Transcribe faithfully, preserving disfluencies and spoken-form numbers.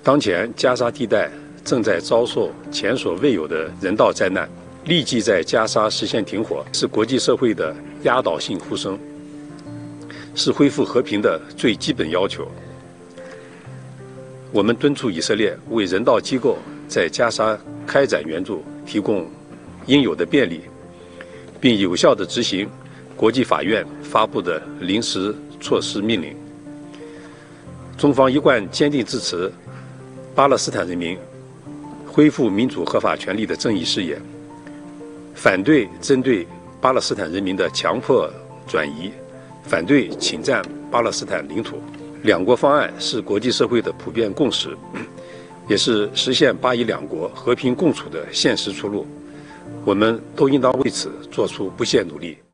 当前加沙地带正在遭受前所未有的人道灾难，立即在加沙实现停火是国际社会的压倒性呼声，是恢复和平的最基本要求。我们敦促以色列为人道机构在加沙开展援助提供应有的便利，并有效地执行国际法院发布的临时措施命令。中方一贯坚定支持巴勒斯坦人民恢复民主合法权利的正义事业，反对针对巴勒斯坦人民的强迫转移，反对侵占巴勒斯坦领土。两国方案是国际社会的普遍共识，也是实现巴以两国和平共处的现实出路。我们都应当为此做出不懈努力。